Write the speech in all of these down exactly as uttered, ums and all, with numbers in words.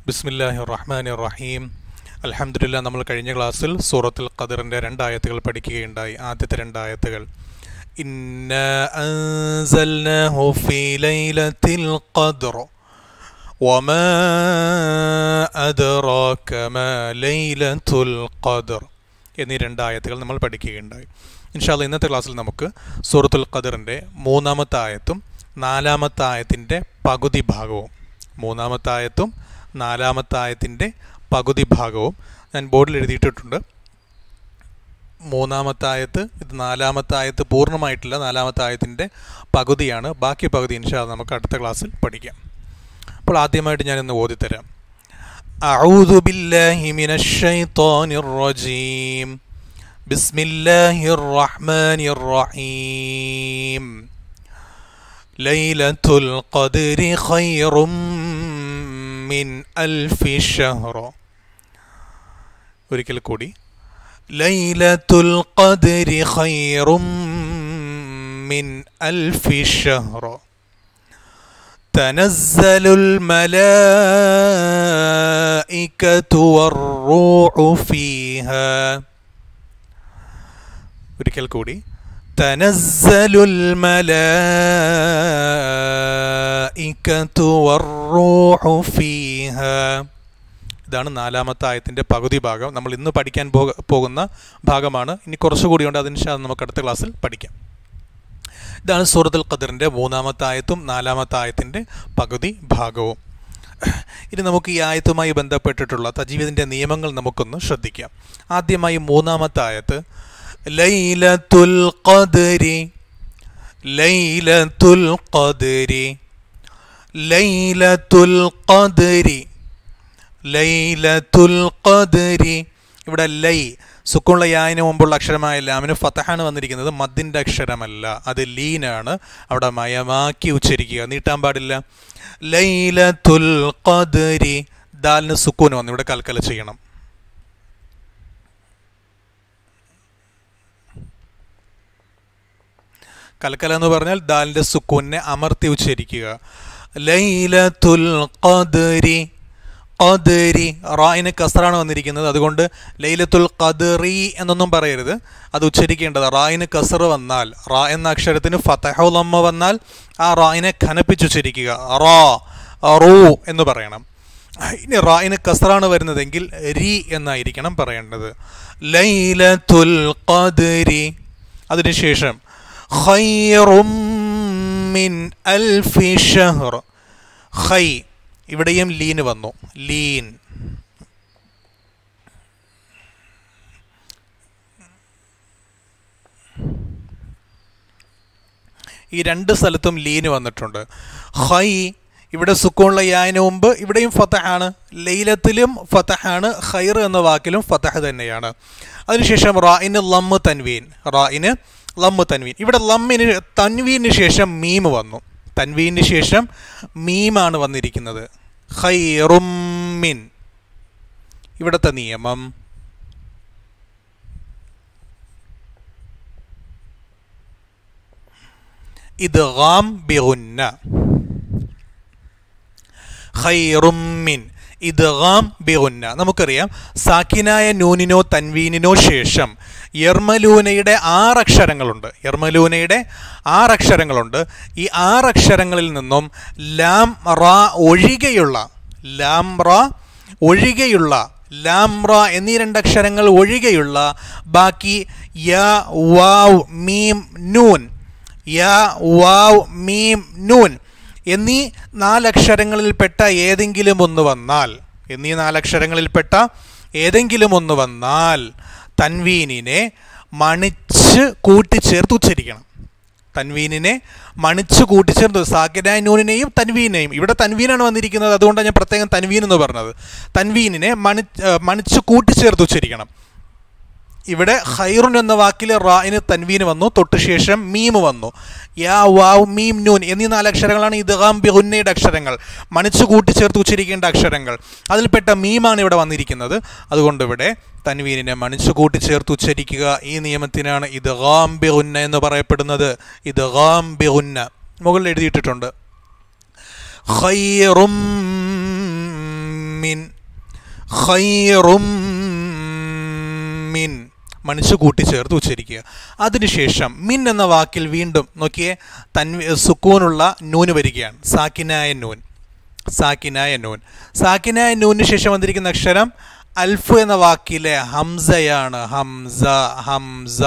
ബിസ്മില്ലാഹിർ റഹ്മാനിർ റഹീം. അൽഹംദുലില്ലാഹ്, നമ്മൾ കഴിഞ്ഞ ക്ലാസ്സിൽ സൂറത്തുൽ ഖദറിൻ്റെ രണ്ടായത്തുകൾ പഠിക്കുകയുണ്ടായി. ആദ്യത്തെ രണ്ടായത്തുകൾ ഇന്നാ അൻസൽനാഹു ഫീ ലൈലത്തിൽ ഖദ്ർ വമാ അദ്റാക മാ ലൈലത്തുൽ ഖദ്ർ എന്നീ രണ്ടായത്തുകൾ നമ്മൾ പഠിക്കുകയുണ്ടായി. ഇൻഷാ അല്ലാഹ് ഇന്നത്തെ ക്ലാസ്സിൽ നമുക്ക് സൂറത്തുൽ ഖദറിൻ്റെ മൂന്നാമത്തെ ആയത്തും നാലാമത്തെ ആയത്തിൻ്റെ പകുതി ഭാഗവും മൂന്നാമത്തെ ആയത്തും നാലാമത്തെ ആയത്തിൻ്റെ പകുതി ഭാഗവും ഞാൻ ബോർഡിൽ എഴുതിയിട്ടിട്ടുണ്ട്. മൂന്നാമത്തെ ആയത്ത്, ഇത് നാലാമത്തെ ആയത്ത് പൂർണ്ണമായിട്ടില്ല, നാലാമത്തെ ആയത്തിൻ്റെ പകുതിയാണ്. ബാക്കി പകുതി ഇൻഷാ അല്ലാഹ് നമുക്ക് അടുത്ത ക്ലാസ്സിൽ പഠിക്കാം. അപ്പോൾ ആദ്യമായിട്ട് ഞാനിന്ന് ഓതിത്തരാം. അഊദു ബില്ലാഹി മിനശ് ശൈത്വാനിർ റജീം. ബിസ്മില്ലാഹിർ റഹ്മാനിർ റഹീം. ലൈലത്തുൽ ഖദ്രി ഖൈറും മിൻ അൽഫി ഷഹ്ർ. ഒരിക്കൽ കൂടി. ലൈലത്തുൽ ഖദ്രി ഖൈറും മിൻ അൽഫി ഷഹ്ർ. തനസ്സലുൽ മലായികതു വർ-റൂഹു ഫീഹാ. ഒരിക്കൽ കൂടി. തനസ്സലുൽ മലായികതു വർ-റൂഹു ഫീഹാ. ഇതാണ് നാലാമത്തെ ആയത്തിൻ്റെ പകുതി ഭാഗം. നമ്മൾ ഇന്ന് പഠിക്കാൻ പോകുന്ന ഭാഗമാണ്. ഇനി കുറച്ചുകൂടിയുണ്ട്, അതിന് ശേഷം നമുക്ക് അടുത്ത ക്ലാസ്സിൽ പഠിക്കാം. ഇതാണ് സൂറത്തുൽ ഖദറിൻ്റെ മൂന്നാമത്തെ ആയത്തും നാലാമത്തെ ആയത്തിൻ്റെ പകുതി ഭാഗവും. ഇനി നമുക്ക് ഈ ആയത്തുമായി ബന്ധപ്പെട്ടിട്ടുള്ള തജ്വീദിൻ്റെ നിയമങ്ങൾ നമുക്കൊന്ന് ശ്രദ്ധിക്കാം. ആദ്യമായി മൂന്നാമത്തെ ആയത്ത് ലൈലത്തുൽ ഖദ്രി ലൈലത്തുൽ ഖദ്രി ലൈലത്തുൽ ഖദ്രി ലൈലത്തുൽ ഖദ്രി. ഇവിടെ ലൈ സുക്കൂണുള്ള യാന് മുമ്പുള്ള അക്ഷരമായ ലാമിന് ഫതഹാണ് വന്നിരിക്കുന്നത്, മദ്ദിൻ്റെ അക്ഷരമല്ല, അത് ലീനാണ്. അവിടെ മയമാക്കി ഉച്ചരിക്കുക, നീട്ടാൻ പാടില്ല. ലൈലത്തുൽ ഖദ്രി. ദാലിന് സുക്കൂന് വന്നു, ഇവിടെ കൽക്കല ചെയ്യണം. കൽക്കല എന്ന് പറഞ്ഞാൽ ദാലിൻ്റെ സുക്കൂനെ അമർത്തി ഉച്ചരിക്കുക. ലൈലത്തുൽ ഖദ്രി. ഖദ്രി റായിന് കസ്റാണ് വന്നിരിക്കുന്നത്, അതുകൊണ്ട് ലൈലത്തുൽ ഖദ്രി എന്നൊന്നും പറയരുത്, അത് ഉച്ചരിക്കേണ്ടത്. റായിന് കസ്റ് വന്നാൽ, റാ എന്ന അക്ഷരത്തിന് ഫതഹു ലമ്മ വന്നാൽ ആ റായിനെ ഖനപ്പിച്ചുച്ചരിക്കുക. റാ റൂ എന്ന് പറയണം. ഇനി റായിന് കസ്റാണ് വരുന്നതെങ്കിൽ രി എന്നായിരിക്കണം പറയേണ്ടത്. ലൈലത്തുൽ ഖദ്രി. അതിനുശേഷം ഖൈറും മിൻ അൽഫി ഷഹ്ർ. ഖൈ, ഇവിടെയും ലീന് വന്നു, ലീൻ. ഈ രണ്ട് സ്ഥലത്തും ലീന് വന്നിട്ടുണ്ട്. ഖൈ ഇവിടെ സുക്കൂണുള്ള യാന് മുമ്പ് ഇവിടെയും ഫതഹാണ്, ലൈലത്തിലും ഫതഹാണ്, ഖൈർ എന്ന വാക്കിലും ഫതഹ് തന്നെയാണ്. അതിനുശേഷം റായിന് ലമ്മ് തൻവീൻ. റായിന് ലമ്മ് തൻവീൻ. ഇവിടെ ലമ്മിന് തൻവീന് ശേഷം മീം വന്നു. തൻവീന് ശേഷം മീമാണ് വന്നിരിക്കുന്നത്. ഖൈറും മിൻ. ഇവിടുത്തെ നിയമം ഇദ്ഗാം ബിഗുന്ന. ഖൈറും മിൻ ഇദ്ഗാം ബിഗുന്ന. നമുക്കറിയാം സാക്കിനായ നൂനിനോ തൻവീനിനോ ശേഷം യർമലൂനയുടെ ആറക്ഷരങ്ങളുണ്ട്. യർമലൂനയുടെ ആറക്ഷരങ്ങളുണ്ട്. ഈ ആറക്ഷരങ്ങളിൽ നിന്നും ലാം റാ ഒഴികെയുള്ള ലാം റാ ഒഴികെയുള്ള ലാം റാ എന്നീ രണ്ടക്ഷരങ്ങൾ ഒഴികെയുള്ള ബാക്കി യാ വാവ് മീം നൂൻ യാ വാവ് മീം നൂൻ എന്നീ നാലക്ഷരങ്ങളിൽപ്പെട്ട ഏതെങ്കിലും ഒന്ന് വന്നാൽ എന്നീ നാലക്ഷരങ്ങളിൽപ്പെട്ട ഏതെങ്കിലും ഒന്ന് വന്നാൽ തൻവീനിനെ മണിച്ച് കൂട്ടിച്ചേർത്ത് ഉച്ചരിക്കണം. തൻവീനിനെ മണിച്ച് കൂട്ടിച്ചേർത്ത് സാക്കിനായ നൂനിനെയും തൻവീനെയും. ഇവിടെ തൻവീനാണ് വന്നിരിക്കുന്നത്, അതുകൊണ്ടാണ് ഞാൻ പ്രത്യേകം തൻവീൻ എന്ന് പറഞ്ഞത്. തൻവീനിനെ മണി മണിച്ച് കൂട്ടിച്ചേർത്ത് ഉച്ചരിക്കണം. ഇവിടെ ഖൈറുൻ എന്ന വാക്കിൽ റായിന് തൻവീന് വന്നു, തൊട്ട് ശേഷം മീം വന്നു. യാ വാവ് മീം നൂൻ എന്നീ നാലക്ഷരങ്ങളാണ് ഇദ്ഗാം ബിഗുന്നയുടെ അക്ഷരങ്ങൾ, മണിച്ചു കൂട്ടിച്ചേർത്ത് ഉച്ചരിക്കേണ്ട അക്ഷരങ്ങൾ. അതിൽപ്പെട്ട മീമാണ് ഇവിടെ വന്നിരിക്കുന്നത്, അതുകൊണ്ട് ഇവിടെ തൻവീനിനെ മണിച്ചു കൂട്ടിച്ചേർത്ത് ഉച്ചരിക്കുക. ഈ നിയമത്തിനാണ് ഇദ്ഗാം ബിഗുന്ന എന്ന് പറയപ്പെടുന്നത്. ഇദ്ഗാം ബിഗുന്ന മുകളിൽ എഴുതിയിട്ടുണ്ട്. ഖൈറും മിൻ ഖൈറും മിൻ മനുഷ്യ കൂട്ടിച്ചേർത്ത് ഉച്ചരിക്കുക. അതിനുശേഷം മിൻ എന്ന വാക്കിൽ വീണ്ടും നോക്കിയേ തൻവി സുക്കൂനുള്ള നൂന് വരികയാണ്. സാക്കിനായ നൂൻ, സാക്കിനായ നൂൻ. സാക്കിനായ നൂനിന് ശേഷം വന്നിരിക്കുന്ന അക്ഷരം അൽഫ് എന്ന വാക്കിലെ ഹംസയാണ്. ഹംസ ഹംസ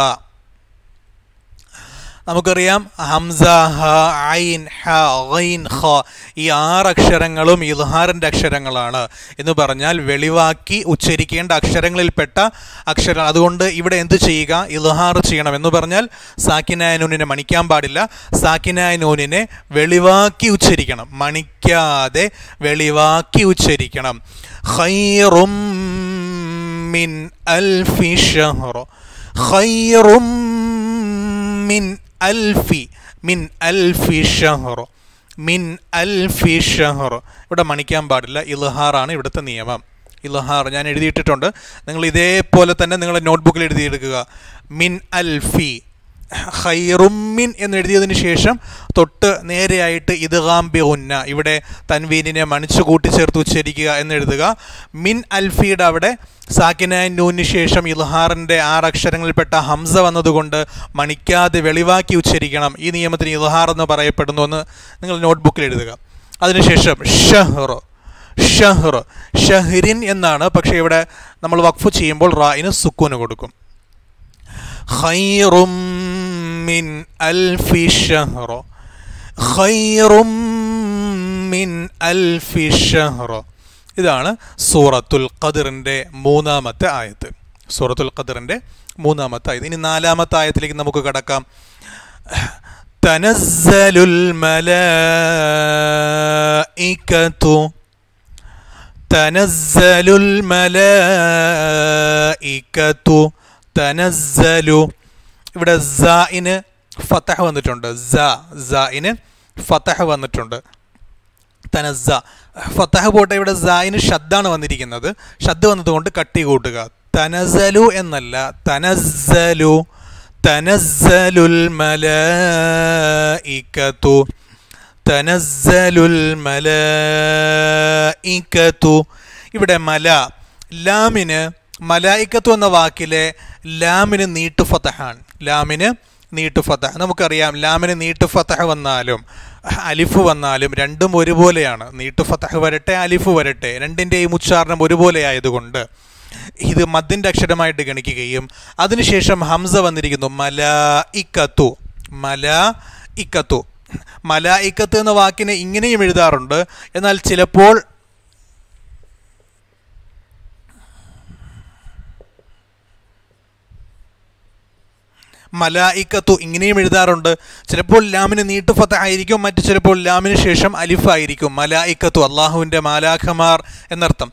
നമുക്കറിയാം. ഹംസ, ഹ, ഐൻ, ഹ, ഗൈൻ, ഖ ഈ ആറ് അക്ഷരങ്ങളും ഇദ്ഹാറിൻ്റെ അക്ഷരങ്ങളാണ് എന്ന് പറഞ്ഞാൽ വെളിവാക്കി ഉച്ചരിക്കേണ്ട അക്ഷരങ്ങളിൽപ്പെട്ട അക്ഷരം. അതുകൊണ്ട് ഇവിടെ എന്ത് ചെയ്യുക? ഇദ്ഹാർ ചെയ്യണം. എന്ന് പറഞ്ഞാൽ സാക്കിനായ നൂനിനെ മണിക്കാൻ പാടില്ല. സാക്കിനായ നൂനിനെ വെളിവാക്കി ഉച്ചരിക്കണം, മണിക്കാതെ വെളിവാക്കി ഉച്ചരിക്കണം. ഖൈറും മിൻ അൽഫി ഷഹ്ർ, ഖൈറും മിൻ അൽഫി, മിൻ അൽഫി ഷഹ്ർ, മിൻ അൽഫി ഷഹ്ർ. ഇവിടെ മണിക്കാൻ പാടില്ല, ഇൽഹാറാണ് ഇവിടുത്തെ നിയമം. ഇൽഹാർ ഞാൻ എഴുതിയിട്ടിട്ടുണ്ട്, നിങ്ങൾ ഇതേപോലെ തന്നെ നിങ്ങളുടെ നോട്ട്ബുക്കിൽ എഴുതിയെടുക്കുക. മിൻ അൽഫി, ഖൈറുമ്മിൻ എന്നെഴുതിയതിന് ശേഷം തൊട്ട് നേരെയായിട്ട് ഇദ്ഗാം ബി ഗുന്ന, ഇവിടെ തൻവീനിനെ മണിച്ചു കൂട്ടിച്ചേർത്ത് ഉച്ചരിക്കുക എന്നെഴുതുക. മിൻ അൽഫിയുടെ അവിടെ സാക്കിനായ നൂനിന് ശേഷം ഇൽഹാറിൻ്റെ ആറ് അക്ഷരങ്ങളിൽപ്പെട്ട ഹംസ വന്നതുകൊണ്ട് മണിക്കാതെ വെളിവാക്കി ഉച്ചരിക്കണം. ഈ നിയമത്തിന് ഇൽഹാർ എന്ന് പറയപ്പെടുന്നു എന്ന് നിങ്ങൾ നോട്ട്ബുക്കിൽ എഴുതുക. അതിനുശേഷം ഷഹ്ർ, ഷഹ്ർ, ഷഹ്രിൻ എന്നാണ്, പക്ഷേ ഇവിടെ നമ്മൾ വഖഫ് ചെയ്യുമ്പോൾ റായിന് സുക്കൂന് കൊടുക്കും. ഖൈറും മിൻ അൽഫി ഷഹ്ർ, ഖൈറും മിൻ അൽഫി ഷഹ്ർ. ഇതാണ് സൂറത്തുൽ ഖദറിൻ്റെ മൂന്നാമത്തെ ആയത്ത്. സൂറത്തുൽ ഖദറിൻ്റെ മൂന്നാമത്തെ ആയത്ത്. ഇനി നാലാമത്തെ ആയത്തിലേക്ക് നമുക്ക് കടക്കാം. തനസ്സലുൽ മലായികതു, തനസ്സലുൽ മലായികതു, തനസ്സലു. ഇവിടെ സാഇന് ഫതഹ് വന്നിട്ടുണ്ട്. സ സാഇന് ഫതഹ് വന്നിട്ടുണ്ട്. തനസ്സ ഫതഹ് പോട്ടെ, ഇവിടെ സായിന് ഷദ്ദാണ് വന്നിരിക്കുന്നത്. ഷദ്ദ് വന്നതുകൊണ്ട് കട്ടി കൂട്ടുക. തനസ്സലു എന്നല്ല, തനസ്സലു, തനസ്സലുൽ മലായികതു, തനസ്സലുൽ മലായികതു. ഇവിടെ മല, ലാമിന് മലായികത്തു എന്ന വാക്കിലെ ലാമിന് നീട്ടു ഫതഹാണ്. ലാമിന് നീട്ടു ഫതഹ്. നമുക്കറിയാം ലാമിന് നീട്ടു ഫതഹ് വന്നാലും അലിഫ് വന്നാലും രണ്ടും ഒരുപോലെയാണ്. നീട്ടു ഫതഹ് വരട്ടെ അലിഫ് വരട്ടെ, രണ്ടിൻ്റെയും ഉച്ചാരണം ഒരുപോലെ ആയതുകൊണ്ട് ഇത് മദ്ദിൻ്റെ അക്ഷരമായിട്ട് ഗണിക്കുകയും അതിനുശേഷം ഹംസ വന്നിരിക്കുന്നു. മലായികത്തു, മലായികത്തു. മലായികത്ത് എന്ന വാക്കിനെ ഇങ്ങനെയും എഴുതാറുണ്ട്. എന്നാൽ ചിലപ്പോൾ മലായികത്തു ഇങ്ങനെയും എഴുതാറുണ്ട്. ചിലപ്പോൾ ലാമിന് നീട്ടു ഫതഹ് ആയിരിക്കും, മറ്റു ചിലപ്പോൾ ലാമിന് ശേഷം അലിഫ് ആയിരിക്കും. മലായികത്തു അള്ളാഹുവിൻ്റെ മാലാഖമാർ എന്നർത്ഥം.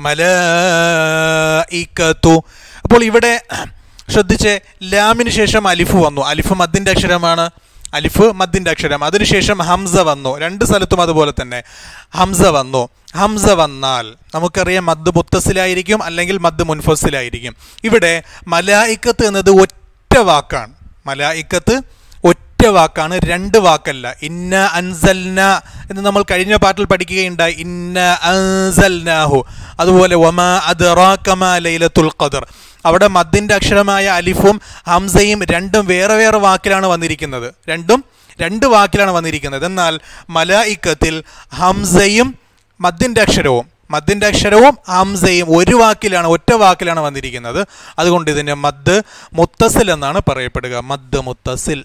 മലായികത്തു. അപ്പോൾ ഇവിടെ ശ്രദ്ധിച്ച്, ലാമിന് ശേഷം അലിഫ് വന്നു. അലിഫ് മദ്ദിൻ്റെ അക്ഷരമാണ്. അലിഫ് മദ്ദിൻ്റെ അക്ഷരം. അതിനുശേഷം ഹംസ വന്നു. രണ്ട് സ്ഥലത്തും അതുപോലെ തന്നെ ഹംസ വന്നു. ഹംസ വന്നാൽ നമുക്കറിയാം മദ് മുത്തസിലായിരിക്കും അല്ലെങ്കിൽ മദ് മുൻഫസിലായിരിക്കും. ഇവിടെ മലായികത്ത് എന്നത് ഒറ്റ വാക്കാണ്. മലായികത്ത് ഒറ്റ വാക്കാണ്, രണ്ട് വാക്കല്ല. ഇന്ന അൻസൽന എന്ന് നമ്മൾ കഴിഞ്ഞ പാട്ടിൽ പഠിക്കുകയുണ്ടായി. ഇന്ന അൻസൽനാഹു. അതുപോലെ വമാ അദ്റാക മാ ലൈലത്തുൽ ഖദർ. അവിടെ മദ്ദിൻ്റെ അക്ഷരമായ അലിഫും ഹംസയും രണ്ടും വേറെ വേറെ വാക്കിലാണ് വന്നിരിക്കുന്നത്. രണ്ടും രണ്ട് വാക്കിലാണ് വന്നിരിക്കുന്നത്. എന്നാൽ മലായികത്തിൽ ഹംസയും മദ്ദിൻ്റെ അക്ഷരവും മദ്ദിൻ്റെ അക്ഷരവും ഹംസയും ഒരു വാക്കിലാണ്, ഒറ്റ വാക്കിലാണ് വന്നിരിക്കുന്നത്. അതുകൊണ്ട് ഇതിന് മദ് മുത്തസിൽ എന്നാണ് പറയപ്പെടുക. മദ് മുത്തസിൽ.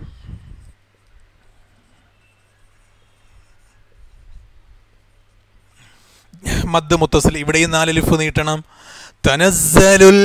മദ് മുത്തസിൽ. ഇവിടെയും നാല് ലിഫ് നീട്ടണം. തനസ്സലുൽ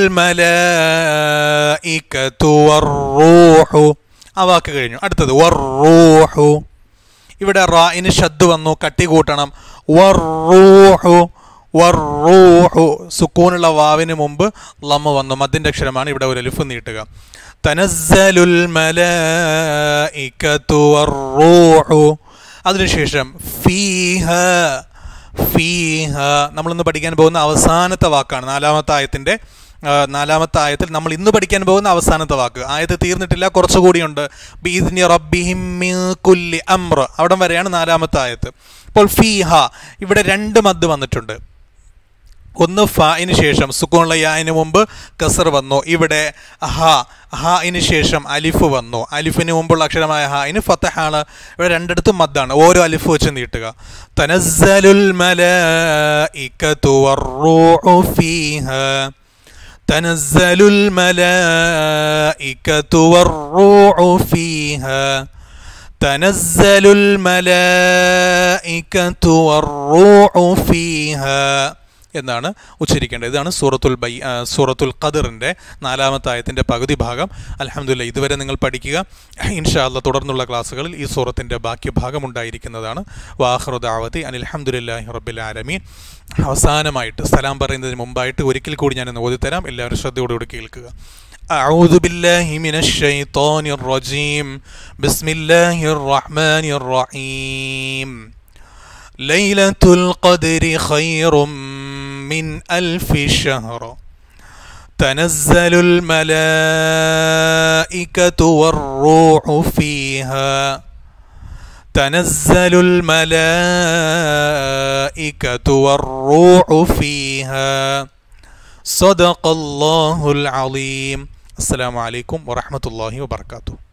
മലായികതു വറൂഹു. ആ വാക്ക് കഴിഞ്ഞു. അടുത്തത് വറൂഹു. ഇവിടെ റായിന് ഷദ്ദ് വന്നു, കട്ടി കൂട്ടണം. വറൂഹു, വറൂഹു. സുക്കൂനുള്ള വാവിന് മുമ്പ് ലമ്മ വന്നു. മദ്ദിൻ്റെ അക്ഷരമാണ്. ഇവിടെ ഒരു ലിഫ് നീട്ടുക. തനസ്സലുൽ മലായികതു വറൂഹു. അതിനുശേഷം ഫീഹ, ഫീഹ. നമ്മളിന്ന് പഠിക്കാൻ പോകുന്ന അവസാനത്തെ വാക്കാണ്. നാലാമത്തെ ആയത്തിൻ്റെ നാലാമത്തെ ആയത്തിൽ നമ്മൾ ഇന്ന് പഠിക്കാൻ പോകുന്ന അവസാനത്തെ വാക്ക്. ആയത്ത് തീർന്നിട്ടില്ല, കുറച്ചുകൂടിയുണ്ട്. ബിഇദ്നി റബ്ബിഹിം മിൻ കുല്ലി അംർ. അവിടം വരെയാണ് നാലാമത്തെ ആയത്ത്. ഇപ്പോൾ ഫീഹ ഇവിടെ രണ്ട് മദ് വന്നിട്ടുണ്ട്. ഒന്ന് ഫായിന് ശേഷം സുക്കൂണുള്ള യാന് മുമ്പ് കസർ വന്നു. ഇവിടെ ഹ ഹായിന് ശേഷം അലിഫ് വന്നു. അലിഫിന് മുമ്പുള്ള അക്ഷരമായ ഹായിന് ഫതഹാണ്. ഇവിടെ രണ്ടിടത്തും മദ്ദാണ്. ഓരോ അലിഫ് വെച്ച് നീട്ടുക. തനസ്സലുൽ മലായികതു വറൂഉ ഫീഹാ തനസ്സലുൽ മലായികതു വറൂഉ ഫീഹാ തനസ്സലുൽ മലായികതു വറൂഉ ഫീഹാ എന്നാണ് ഉച്ചരിക്കേണ്ടത്. ഇതാണ് സൂറത്തുൽ ബൈ സൂറത്തുൽ ഖദറിൻ്റെ നാലാമത്തെ ആയത്തിൻ്റെ പകുതി ഭാഗം. അൽഹംദുലില്ലാഹ് ഇതുവരെ നിങ്ങൾ പഠിക്കുക. ഇൻഷാ അല്ലാഹ് തുടർന്നുള്ള ക്ലാസ്സുകളിൽ ഈ സൂറത്തിൻ്റെ ബാക്കി ഭാഗം ഉണ്ടായിരിക്കുന്നതാണ്. വാഖിറു ദഅവതി അനിൽ ഹംദുലില്ലാഹി റബ്ബിൽ ആലമീൻ. അവസാനമായിട്ട് സലാം പറയുന്നതിന് മുമ്പായിട്ട് ഒരിക്കൽ കൂടി ഞാനൊന്ന് ഓതിത്തരാം. എല്ലാവരും ശ്രദ്ധയോടുകൂടി കേൾക്കുക. أعوذ بالله من الشيطان الرجيم بسم الله الرحمن الرحيم ليلة القدر خير من ألف شهر تنزل الملائكة والروح فيها تنزل الملائكة والروح فيها صدق الله العظيم. السلام عليكم ورحمة الله وبركاته.